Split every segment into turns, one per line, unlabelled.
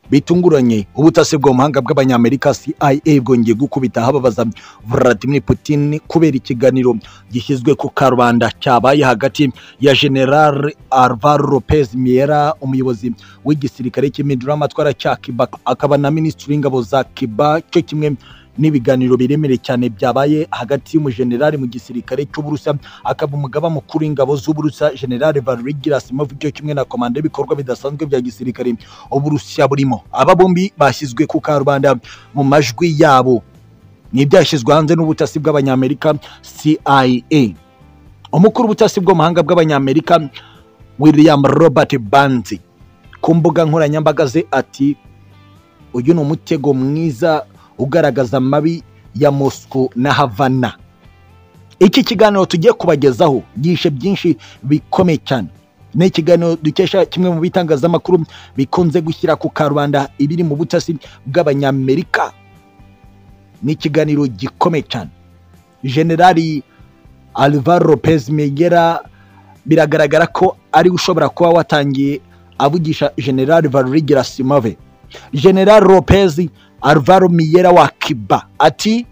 bitunguranye ubutasi bwo muhanga bw'abanyamerika CIA bwongeye gukubita hababaza Vladimir Putin kubera ikiganiro gishyizwe ku karubanda cyabaye hagati ya General Alvaro Lopez Miera, umuyobozi w'igisirikare cy'imidura amatwara cya Cuba, akaba na minisitiri w'ingabo za Cuba, cyo kimwe n'ibiganiro biremere cyane byabaye hagati y'umujenerali mu gisirikare cy'Uburusiya akaba umugaba mukuru w'ingabo z'Uburusiya General Valery Gerasimov, cyo kimwe na komanda y'ibikorwa bidasanzwe bya gisirikare Uburusiya burimo. Aba bombi bashyizwe ku karubanda mu majwi yabo n'ibyashyizwe hanze n'ubutasi bw'abanyamerika CIA. Umukuru w'ubutasi bwo mahanga bw'abanyamerika William Robert Burns ku mbuga nkoranyambaga ze ati uyu ni umutego mwiza ugaragaza amabi ya Moscow na Havana. Iki kiganiro tugiye kubagezaho gishe byinshi bikomeye cyane. Ni ikiganiro dukesha kimwe mu bitangazamakuru bikunze gushyira ku karubanda ibiri mu butasi bw'abanyamerika. Ni ikiganiro gikomeye cyane. Generali Alvaro Lopez Miera biragaragara ko ari ushobora kuba watangiye avugisha General Valery Gerasimov. General Lopez Alvaro Miera wa Cuba ati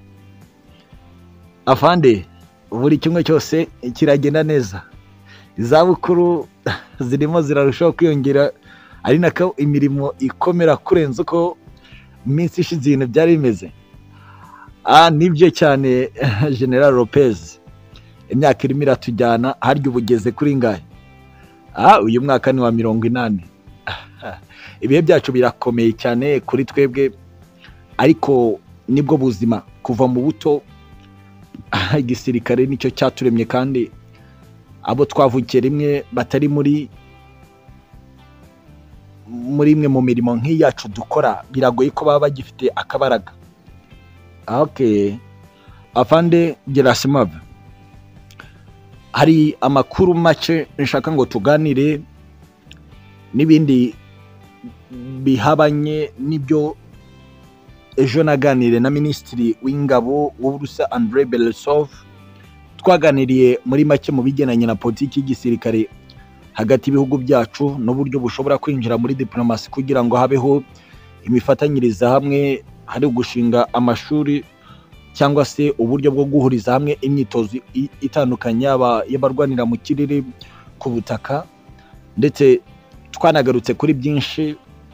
afande buri kimwe cyose kiragenda neza, izabukuru zirimo zirarushaho kwiyongera, ari nako imirimo ikomera kurenza uko iminsi ishize ibintu byari bimeze. Nibyo cyane General Lopez, imyaka irimo iratujyana, harya ubugeze kuri ngahe? Uyu mwaka ni wa 80. Ibihe byacu birakomeye cyane kuri twebwe, ariko nibwo buzima kuva mu buto. Igisirikare nicyo cyaturemye, kandi abo twavukiye rimwe batari muri imwe mu mirimo nk'iyacu dukora, biragoye ko baba bagifite akabaraga. Afande Gerasimov, hari amakuru make nshaka ngo tuganire n'ibindi bihabanye n'ibyo ejo naganire na minisitiri w'ingabo w'Uburusiya Andrei Belosov. Twaganiriye muri make mu bigenanye na politiki y'igisirikare hagati y'ibihugu byacu n'uburyo bushobora kwinjira muri diplomasi kugira ngo habeho imifatanyiriza hamwe, hari gushinga amashuri cyangwa se uburyo bwo guhuriza hamwe imyitozo itandukanye y'abarwanira mu kirere, ku butaka, ndetse twanagarutse kuri byinshi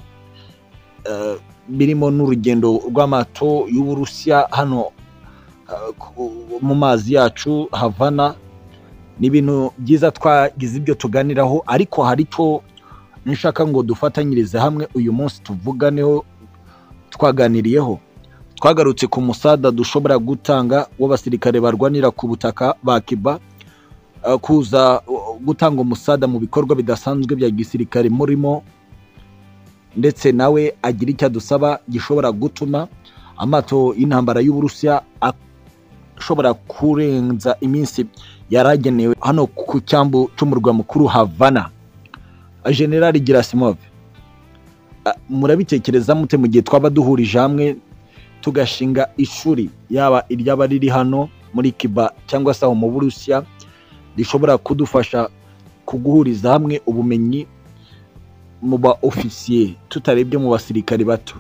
birimo n'urugendo rw'amato y'Uburusiya hano mu mazi yacu Havana. Ni ibintu byiza twagize ibyo tuganiraho, ariko hari cyo nshaka ngo dufatanyirize hamwe uyu munsi tuvuganeho. Twaganiriyeho, twagarutse ku musada dushobora gutanga w'abasirikare barwanira ku butaka ba Cuba, kuza gutanga umusada mu bikorwa bidasanzwe bya gisirikare murimo, ndetse nawe agira icyo adusaba gishobora gutuma amato y'intambara y'Uburusiya ashobora kurenza iminsi yaragenewe hano ku cyambu cy'umurwa mukuru Havana. General Gerasimov, murabitekereza mute mu gihe twaba duhurije hamwe tugashinga ishuri, yaba iryaba riri hano muri Cuba cyangwa se aho mu Burusiya, rishobora kudufasha kuguhuriza hamwe ubumenyi mu ba ofisiye tutarebye mu basirikari bato?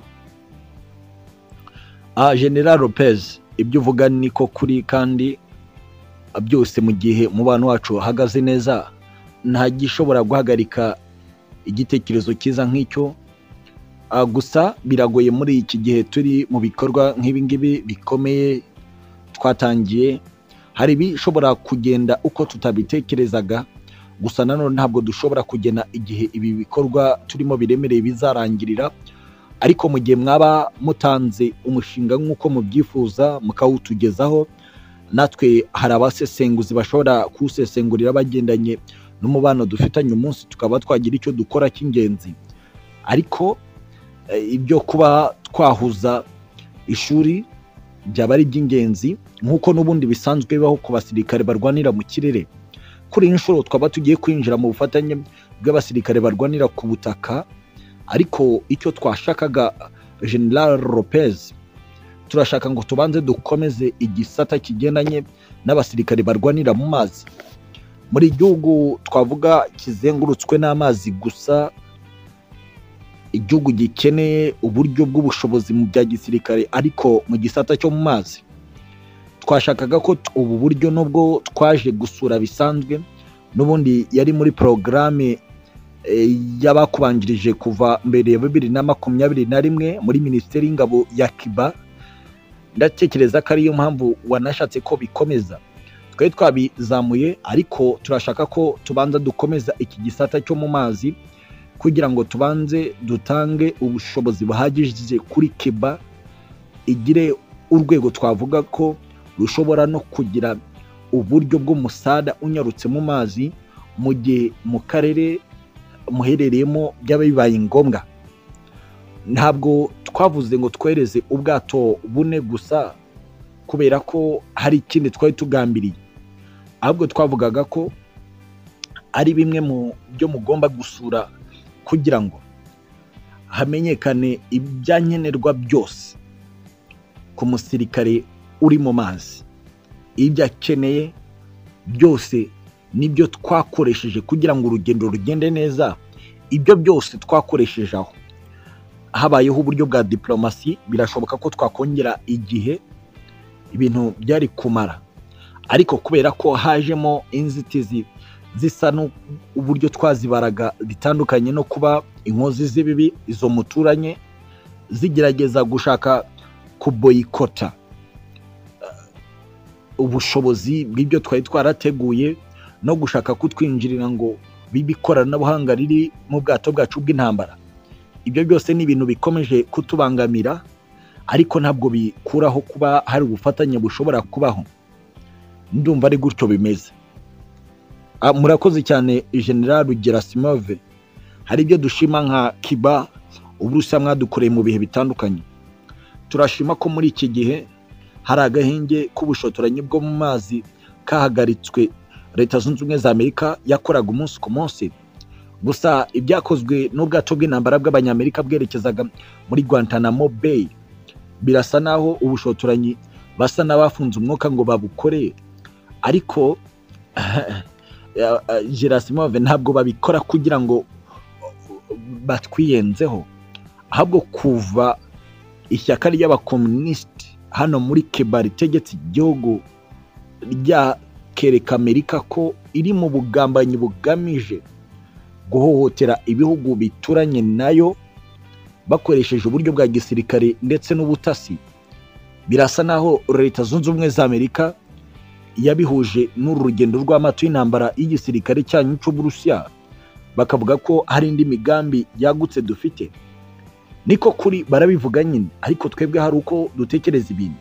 General Lopez, ibyo uvuga niko kuri, kandi byose mu gihe umubano wacu hagaze neza, nta gishobora guhagarika igitekerezo cyiza nk'icyo. Gusa biragoye muri iki gihe turi mu bikorwa nk'ibi ngibi bikomeye twatangiye. Hari ibishobora kugenda uko tutabitekerezaga, gusa nanone ntabwo dushobora kugena igihe ibi bikorwa turimo biremereye bizarangirira. Ariko mu gihe mwaba mutanze umushinga nk'uko mubyifuza mukawutugezaho, natwe hari abasesenguzi bashobora kuwusesengurira bagendanye n'umubano dufitanye umunsi, tukaba twagira icyo dukora cy'ingenzi. Ariko ibyo kuba twahuza ishuri byaba ari iby'ingenzi, nk'uko n'ubundi bisanzwe bibaho ku basirikare barwanira mu kirere. Kuri iyi nshuro twaba tugiye kwinjira mu bufatanye bw'abasirikare barwanira ku butaka, ariko icyo twashakaga General Lopez, turashaka ngo tubanze dukomeze igisata kigendanye n'abasirikare barwanira mu mazi. Muri igihugu twavuga kizengurutswe n'amazi gusa, igihugu gikeneye uburyo bw'ubushobozi mu bya gisirikare ariko mu gisata cyo mu mazi. Twashakaga ko ubu buryo nubwo twaje gusura bisanzwe n'ubundi yari muri porogaramu y'abakubanjirije kuva mbere ya 2021 muri Minisiteri y'Ingabo ya Cuba. Ndatekereza ko ariyo mpamvu wanashatse ko bikomeza. Twari twabizamuye ariko turashaka ko tubanza dukomeza iki gisata cyo mu mazi kugira ngo tubanze dutange ubushobozi buhagije kuri Cuba, igire urwego twavuga ko rushobora no kugira uburyo bw'umusada unyarutse mu mazi mu gihe mu karere muherereyemo byaba bibaye ngombwa. Ntabwo twavuze ngo twereze ubwato bune gusa kubera ko hari ikindi twari tugambiriye, ahubwo twavugaga ko ari bimwe mu byo mugomba gusura kugira ngo hamenyekane ibyankenerwa byose ku musirikare uri mu mazi. Ibyo akeneye byose nibyo twakoresheje kugira ngo urugendo rugende neza. Ibyo byose twakoresheje aho habayeho uburyo bwa diplomasi. Birashoboka ko twakongera igihe ibintu byari kumara, ariko kubera ko hajemo inzitizi zisa n'uburyo twazibaraga bitandukanye no kuba inkozi z'ibibi izo muturanye zigerageza gushaka kuboyikota ubushobozi bw'ibyo twari twarateguye no gushaka kutwinjirira ngo bibikoranabuhanga riri mu bwato bwacu bw'intambara. Ibyo byose ni ibintu bikomeje kutubangamira, ariko ntabwo bikuraho kuba hari ubufatanye bushobora kubaho. Ndumva ari gutyo bimeze. Murakoze cyane General Gerasimov. Hari ibyo dushima nka Cuba, Uburusiya mwadukoreye mu bihe bitandukanye. Turashima ko muri iki gihe hari agahenge k'ubushotoranyi bwo mu mazi kahagaritswe. Leta Zunze Ubumwe za Amerika yakoraga umunsi ku munsi, gusa ibyakozwe n'ubwato bw'intambara bw'abanyamerika bwerekezaga muri Guantanamo Bay birasa naho ubushotoranyi basa n'abafunze umwuka ngo babukore, ariko Gerasimov ntabwo babikora kugira ngo batwiyenzeho, ahubwo kuva ishyaka ry'abakomunisiti hano muri Cuba ritegetse igihugu ryakereka Amerika ko iri mu bugambanyi bugamije guhohotera ibihugu bituranye nayo bakoresheje uburyo bwa gisirikare ndetse n'ubutasi. Birasa naho Leta Zunze Ubumwe za Amerika yabihuje n'uru rugendo rw'amato y'intambara y'igisirikare cyanyu cy'Uburusiya, bakavuga ko hari indi migambi yagutse dufite. Niko kuri barabivuga nyine, ariko twebwe hari uko dutekereza ibintu.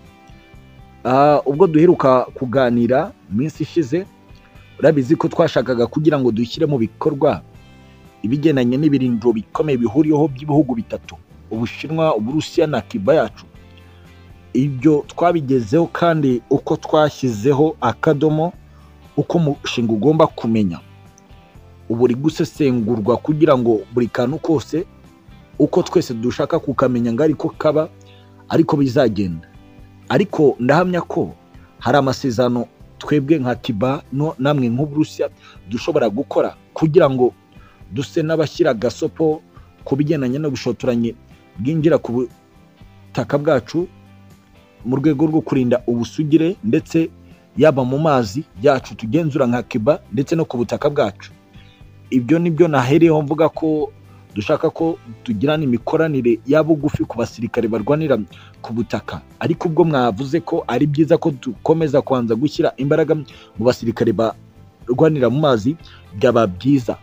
Ubwo duheruka kuganira minsi ishize, urabizi ko twashakaga kugira ngo dushyire mu bikorwa ibigendanye n'ibirindiro bikomeye bihuriyeho by'ibihugu bitatu, Ubushinwa, Uburusiya na Cuba yacu. Ibyo twabigezeho kandi uko twashyizeho akadomo, uko umushinga ugomba kumenya ubu uri gusesengurwa kugira ngo buri kantu kose uko twese dushaka kukamenya ngo ariko kaba ariko bizagenda. Ariko ndahamya ko hari amasezerano twebwe nka Cuba namwe nk'Uburusiya dushobora gukora kugira ngo duse n'abashyira gasopo ku bigendanye n'ubushotoranyi bwinjira ku butaka bwacu mu rwego rwo kurinda ubusugire, ndetse yaba mu mazi yacu tugenzura nka Cuba ndetse no ku butaka bwacu. Ibyo nibyo nahereyeho mvuga ko dushaka ko tugirana imikoranire y'abugufi ku basirikare barwanira ku butaka, ariko ubwo mwavuze ko ari byiza ko dukomeza kwanza gushyira imbaraga mu basirikare barwanira mu mazi byaba byiza.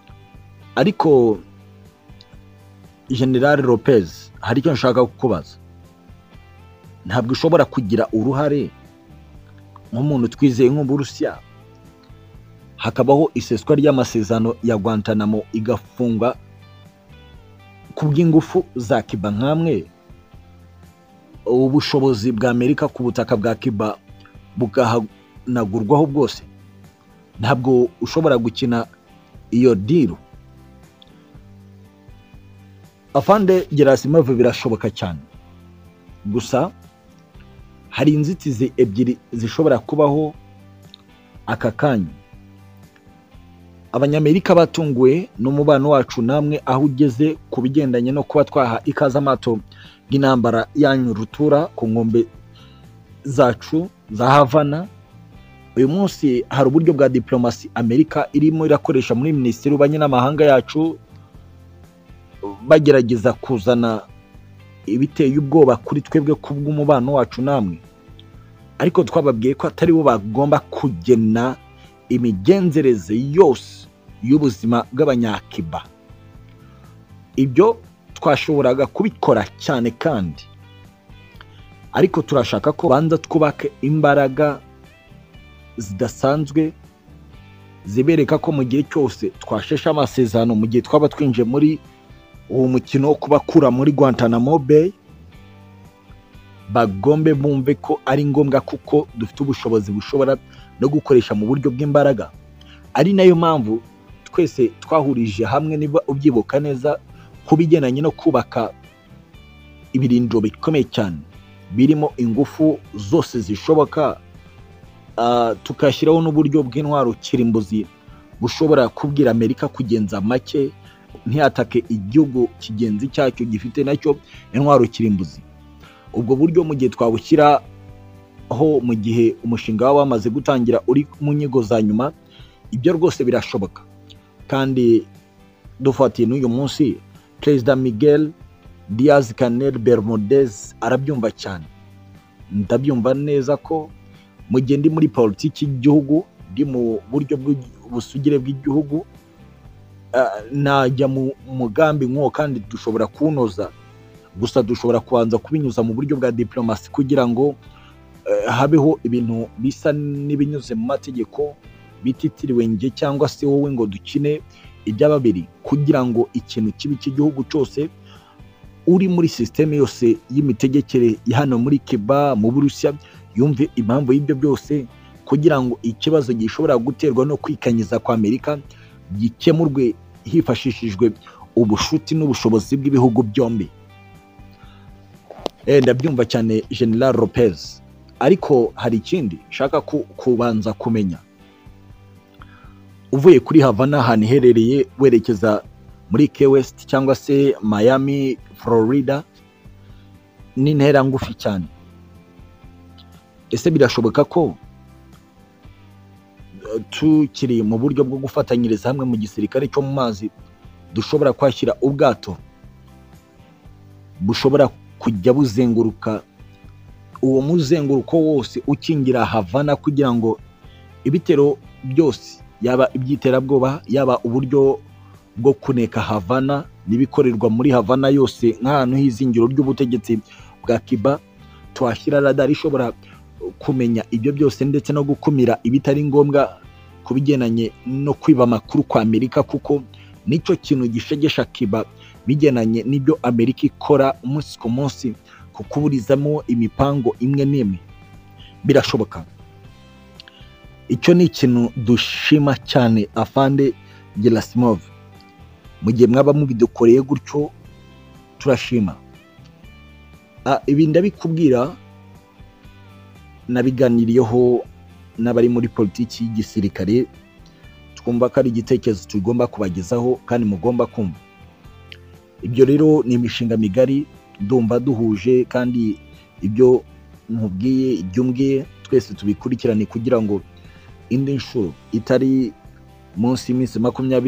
Ariko General Lopez, hari icyo nshaka kukubaza. Ntabwo ushobora kugira uruhare nk'umuntu twizeye nk'Uburusiya hakabaho iseswa ry'amasezerano ya Guantanamo igafunga kubw'ingufu za Cuba nkamwe, ubushobozi bwa Amerika ku butaka bwa Cuba bugahanagurwaho bwose? Ntabwo ushobora gukina iyo deal. Afande Gerasimov, birashoboka cyane, gusa hari inzitizi ebyiri zishobora kubaho aka kanya. abanyamerika batunguwe n'umubano wacu namwe aho ugeze ku bigendanye no kuba twaha ikaze amato y'intambara yanyu rutura ku nkombe zacu za Havana. Uyu munsi hari uburyo bwa diplomasi Amerika irimo irakoresha muri minisiteri y'ububanyi n'amahanga yacu, bagerageza kuzana ibiteye ubwoba kuri twebwe kubw'umubano wacu namwe, ariko twababwiye ko atari bo bagomba kugena imigenzereze yose y'ubuzima bw'abanyakiba. Ibyo twashoboraga kubikora cyane kandi, ariko turashaka ko banza twubake imbaraga zidasanzwe zibereka ko mu gihe cyose twashesha amasezerano, mu gihe twaba twinjiye muri uwo mukino wo kubakura muri Guantanamo Bay, bagombe bumve ko ari ngombwa kuko dufite ubushobozi bushobora no gukoresha mu buryo bw'imbaraga. Ari nayo mpamvu twese twahurije hamwe, niba ubyibuka neza, ku bigendanye no kubaka ibirindiro bikomeye cyane birimo ingufu zose zishoboka, tukashyiraho n'uburyo bw'intwaro kirimbuzi bushobora kubwira Amerika kugenza make, ntiyatake igihugu kigenzi cyacyo gifite nacyo intwaro kirimbuzi. Ubwo buryo mu gihe twabushyiraho, mu gihe umushinga waba wamaze gutangira uri mu nyigo za nyuma, ibyo rwose birashoboka. Kandi dufatiye n'uyu munsi, Perezida Miguel Diaz-Canel Bermudez arabyumva cyane. Ndabyumva neza ko mu gihe ndi muri politiki y'igihugu, ndi mu buryo bw'ubusugire bw'igihugu, najya mu mugambi nk'uwo kandi dushobora kuwunoza, gusa dushobora kubanza kubinyuza mu buryo bwa diplomasi kugira ngo habeho ibintu bisa n'ibinyuze mu mategeko, bititiriwe njye cyangwa se wowe ngo dukine iby'ababiri, kugira ngo ikintu kibi cy'igihugu cyose uri muri systeme yose y'imitegekere ya hano muri Cuba, mu Burusiya, yumve impamvu y'ibyo byose, kugira ngo ikibazo gishobora guterwa no kwikanyiza kwa Amerika gikemurwe hifashishijwe ubushuti n'ubushobozi bw'ibihugu byombi. Ndabyumva cyane General Lopez, ariko hari ikindi shaka kubanza kumenya. Uvuye kuri Havana, ahantu iherereye, werekeza muri Key West cyangwa se Miami, Florida, ni intera ngufi cyane. Ese birashoboka ko tukiri mu buryo bwo gufatanyiriza hamwe mu gisirikare cyo mu mazi, dushobora kwashyira ubwato bushobora kujya buzenguruka uwo muzenguruko wose ukingira Havana, kugira ngo ibitero byose, yaba iby'iterabwoba, yaba uburyo bwo kuneka Havana n'ibikorerwa muri Havana yose nk'ahantu h'izingiro ry'ubutegetsi bwa Cuba, twashyira radar ishobora kumenya ibyo byose ndetse no gukumira ibitari ngombwa ku bigendanye no kwiba amakuru kwa Amerika, kuko nicyo kintu gishegesha Cuba bigendanye n'ibyo Amerika ikora umunsi ku munsi, kukuburizamo imipango imwe n'imwe. Birashoboka. Icyo ni ikintu dushima cyane Afande Gerasimov. Mu gihe mwaba mubidukoreye gutyo, turashima. Ibi ndabikubwira, nabiganiriyeho n'abari muri politiki y'igisirikare, twumva ko ari igitekerezo tugomba kubagezaho kandi mugomba kumva. Ibyo rero ni imishinga migari ndumva duhuje, kandi ibyo nkubwiye, ibyo umbwiye, twese tubikurikirane kugira ngo indi nshuro itari munsi y'iminsi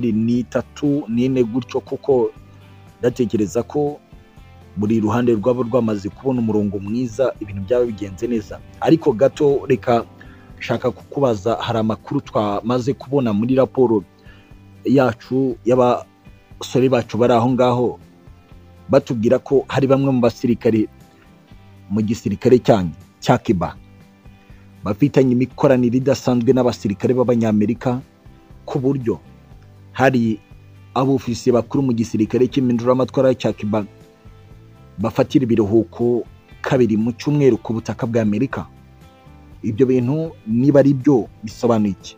23 n'ine gutyo, kuko ndatekereza ko buri ruhande rwabo rwamaze kubona umurongo mwiza, ibintu byaba bigenze neza. Ariko gato reka shaka kukubaza, hari amakuru twamaze kubona muri raporo yacu y'abasore bacu bari aho ngaho, batubwira ko hari bamwe mu basirikare mu gisirikare cyanyu cya Cuba bafitanye imikoranire idasanzwe n'abasirikare b'abanyamerika, ku buryo hari abofisiye bakuru mu gisirikare cy'impinduramatwara cya Cuba bafatira ibiruhuko kabiri mu cyumweru ku butaka bwa Amerika. Ibyo bintu niba ari byo bisobanuye iki?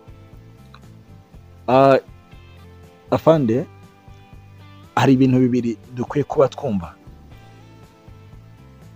Afande, hari ibintu bibiri dukwiye kuba twumva.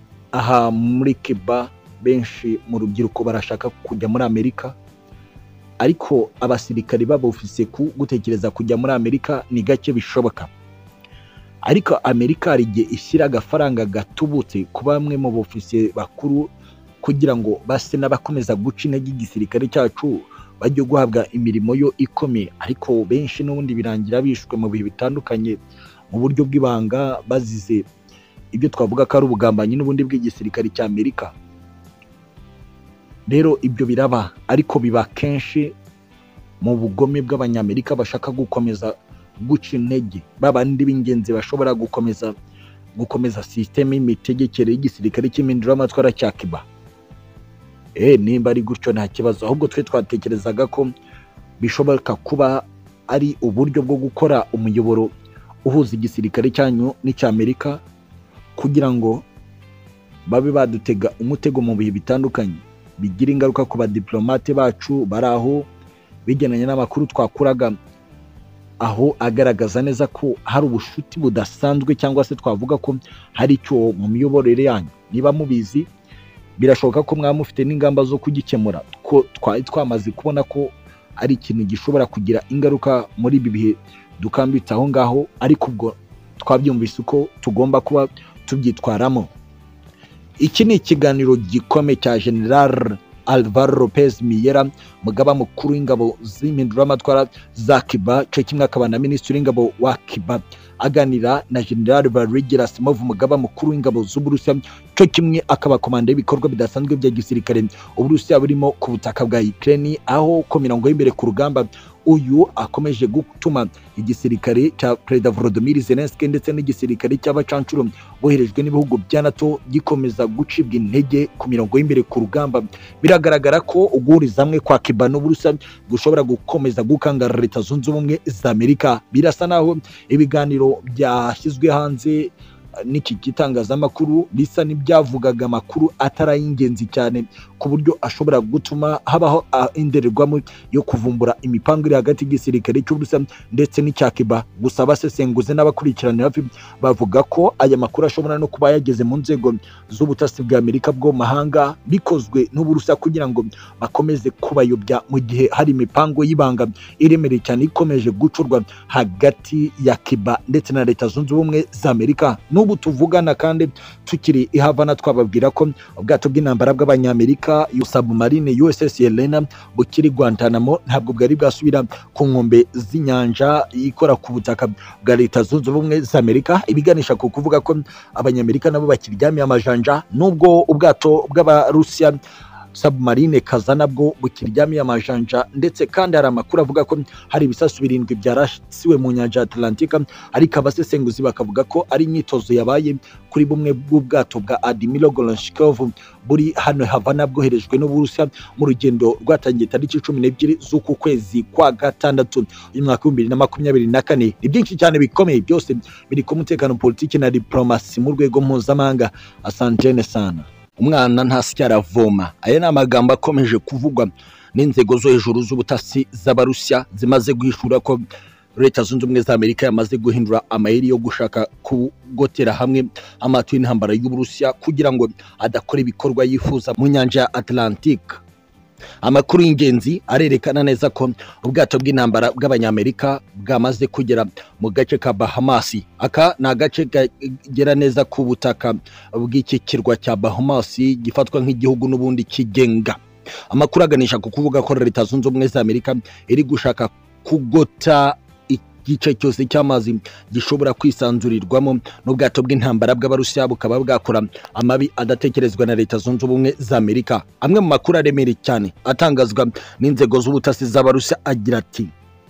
Aha muri Cuba benshi mu rubyiruko barashaka kujya muri Amerika, ariko abasirikari babufise gutekereza kujya muri Amerika ni gake bishoboka. Ariko Amerika hari igihe ishyira agafaranga gatubutse ku bamwe mu bofisiye bakuru kugira ngo base n'abakomeza guca intege igisirikare cyacu bajye guhabwa imirimo yo ikomeye, ariko benshi n'ubundi birangira bishwe mu bihe bitandukanye mu buryo bw'ibanga bazize ibyo twavuga ko ari ubugambanyi n'ubundi bw'igisirikare cya Amerika. Rero ibyo biraba, ariko biba kenshi mu bugome bw'abanyamerika bashaka gukomeza guca intege babandi b'ingenzi bashobora gukomeza systeme y'imitegekere y'igisirikare cy'impinduramatwara cya Cuba. Nimba ari gutyo nta kibazo, ahubwo twe twatekerezaga ko bishoboka kuba ari uburyo bwo gukora umuyoboro uhuza igisirikare cyanyu n'ic'Amerika kugira ngo babe badutega umutego mu bihe bitandukanye bigira ingaruka ku badiplomate bacu bari aho, bigenanye n'amakuru twakuraga aho agaragaza neza ko hari ubushuti budasanzwe cyangwa se twavuga ko hari icyo mu miyoborere yanyu. Niba mubizi birashoboka ko mwamufite n'ingamba zo kugikemura, ko twamaze kubona ko ari ikintu gishobora kugira ingaruka muri ibi bihe dukambitse aho ngaho, ariko ubwo twabyumvise uko tugomba kuba tubyitwaramo. Iki ni ikiganiro gikomeye cya General Alvaro Lopez Miera, mugaba mukuru w'ingabo z'impinduramatwara za Cuba, cyo kimwe akaba na minisitiri w'ingabo wa Cuba, aganira na General Valery Gerasimov, mugaba mukuru w'ingabo z'Uburusiya, cyo kimwe akaba komanda y'ibikorwa bidasanzwe bya gisirikare Uburusiya burimo ku butaka bwa Ukraine, aho ko mirongo y'imbere ku rugamba uyu akomeje gutuma igisirikare cya Perezida Volodymyr Zelensky ndetse n'igisirikare cy'abacancuro boherejwe n'ibihugu bya NATO gikomeza gucibwa intege ku mirongo y'imbere ku rugamba. Biragaragara ko uguhuriza hamwe kwa Cuba n'Uburusiya gushobora gukomeza gukangara Leta Zunze Ubumwe za Amerika. Birasa naho ibiganiro byashyizwe hanze n'iki gitangazamakuru bisa n'ibyavugaga amakuru atari ingenzi cyane, ku buryo ashobora gutuma habaho indererwamo yo kuvumbura imipango iri hagati y'igisirikare cy'Uburusiya ndetse n'icya Cuba. Gusa abasesenguzi n'abakurikirana hafi bavuga ko aya makuru ashobora no kuba yageze mu nzego z'ubutasi bwa Amerika bwo mahanga, bikozwe n'Uburusiya kugira ngo bakomeze kubayobya mu gihe hari imipango y'ibanga iremereye cyane ikomeje gucurwa hagati ya Cuba ndetse na Leta Zunze Ubumwe za Amerika. N'ubu tuvugana kandi tukiri i Havana, twababwira ko ubwato bw'intambara bw'abanyamerika submarine USS Helena bukiri Guantanamo ntabwo bwari bwasubira ku nkombe z'inyanja ikora ku butaka bwa Leta Zunze Ubumwe za Amerika, ibiganisha ku kuvuga ko abanyamerika nabo bakiryamiye amajanja, nubwo ubwato bw'Abarusiya submarine Kazana bwo bukiryamiye amajanja, ndetse kandi hari amakuru avuga ko hari ibisasu 7 byarasiwe mu nyanja Atlantika, ariko abasesenguzi bakavuga ko ari imyitozo yabaye kuri bumwe bw'ubwato bwa Admiral Golonshkov buri hano Havana bwoherejwe n'Uburusiya mu rugendo rwatangiye tariki 12 z'uku kwezi kwa gatandatu uyu mwaka 2024. Ni byinshi cyane bikomeye, byose biri ku mutekano, politiki na diplomasi mu rwego mpuzamahanga. Asantene sana. Umwana ntasya aravoma. Aya ni amagambo akomeje kuvugwa n'inzego zo hejuru z'ubutasi z'Abarusiya zimaze guhishura ko Leta Zunze Ubumwe za Amerika yamaze guhindura amayeri yo gushaka kugotera hamwe amato y'intambara y'Uburusiya kugira ngo adakora ibikorwa yifuza mu nyanja ya Atlantique. Amakuru y'ingenzi arerekana neza ko ubwato bw'intambara bw'abanyamerika bwamaze kugera mu gace ka Bahamas. Aka ni agace kagera neza ku butaka bw'iki kirwa cya Bahamas gifatwa nk'igihugu n'ubundi kigenga. Amakuru aganisha ku kuvuga ko Leta Zunze Ubumwe za Amerika iri gushaka kugota igice cyose cy'amazi gishobora kwisanzurirwamo n'ubwato bw'intambara bw'Abarusiya bukaba bwakora amabi adatekerezwa na Leta Zunze Ubumwe za Amerika. Amwe mu makuru aremereye cyane atangazwa n'inzego z'ubutasi z'Abarusiya agira ati: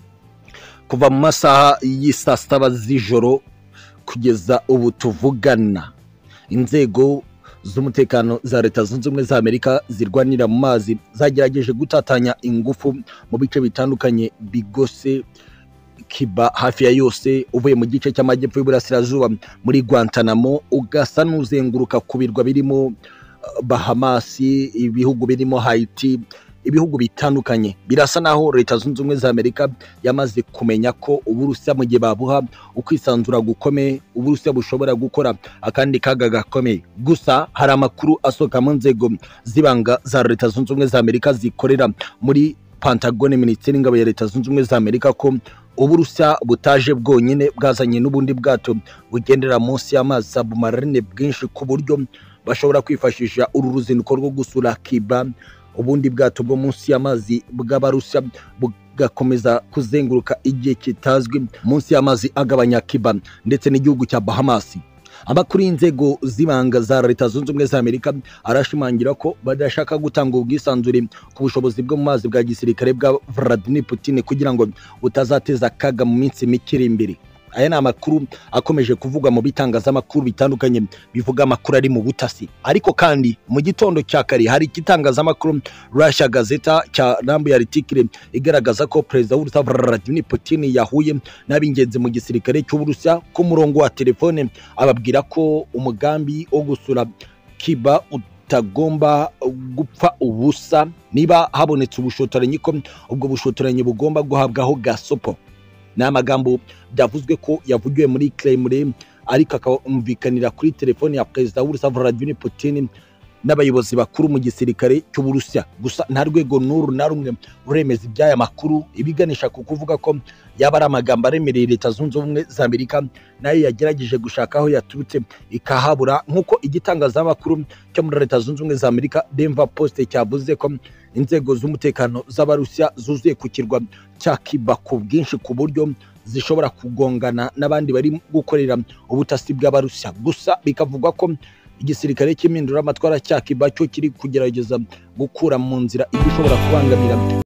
kuva mu masaha y'isa 7 z'ijoro kugeza ubu tuvugana, inzego z'umutekano za Leta Zunze Ubumwe za Amerika zirwanira mu mazi zagerageje gutatanya ingufu mu bice bitandukanye bigose Cuba hafi ya yose, uvuye mu gice cy'amajyepfo y'Uburasirazuba muri Guantanamo ugasa n'uzenguruka ku birwa birimo Bahamas, ibihugu birimo Haiti, ibihugu bitandukanye. Birasa naho Leta Zunze Ubumwe za Amerika yamaze kumenya ko Uburusiya mu gihe babuha ukwisanzura gukomeye, Uburusiya bushobora gukora akandi kaga gakomeye. Gusa hari amakuru asohoka mu nzego zibanga za Leta Zunze Ubumwe za Amerika zikorera muri Pentagon, Minisiteri y'Ingabo ya Leta Zunze Ubumwe za Amerika, ko Uburusiya butaje bwonyine bwazanye n'ubundi bwato bugendera munsi y'amazi submarine bwinshi, ku buryo bashobora kwifashisha uru ruzinduko rwo gusura Cuba. Ubundi bwato bwo munsi y'amazi bw'Abarusiya bugakomeza kuzenguruka igihe kitazwi munsi y'amazi agabanya Cuba ndetse n'igihugu cya Bahamas. Amakuru y'inzego z'ibanga za Leta Zunze Ubumwe za Amerika arashimangira ko badashaka gutanga ubwisanzure ku bushobozi bwo mu mazi bwa gisirikare bwa Vladimir Putin kugira ngo butazateza akaga mu minsi mike iri imbere. Aya ni amakuru akomeje kuvugwa mu bitangazamakuru bitandukanye bivuga amakuru ari mu butasi. Ariko kandi mu gitondo cya kare hari igitangazamakuru Russia Gazeta cya rambuye article igaragaza ko Perezida w'Uburusiya Vladimir Putin yahuye n'abingenzi mu gisirikare cy'Uburusiya ku murongo wa telefone, ababwira ko umugambi wo gusura Cuba utagomba gupfa ubusa niba habonetse ubushotoranyi, ko ubwo bushotoranyi bugomba guhabwaho gasopo. Ni amagambo byavuzwe ko yavugiwe muri Kremlin, ariko akumvikanira kuri telefone ya Perezida w'Uburusiya Vladimir Putin n'abayobozi bakuru mu gisirikare cy'Uburusiya. Gusa nta rwego n'uru na rumwe ruremeza iby'aya makuru, ibiganisha ku kuvuga ko yaba ari amagambo aremereye Leta Zunze Ubumwe za Amerika nayo yagerageje gushaka aho yaturutse ikahabura, nk'uko igitangazamakuru cyo muri Leta Zunze Ubumwe za Amerika Denver Post cyavuze ko inzego z'umutekano z'Abarusiya zuzuye ku kirwa cya Cuba ku bwinshi, ku buryo zishobora kugongana n'abandi bari gukorera ubutasi bw'Abarusiya. Gusa bikavugwa ko igisirikare cy'impinduramatwara cya Cuba cyo kiri kugerageza gukura mu nzira igishobora kubangamira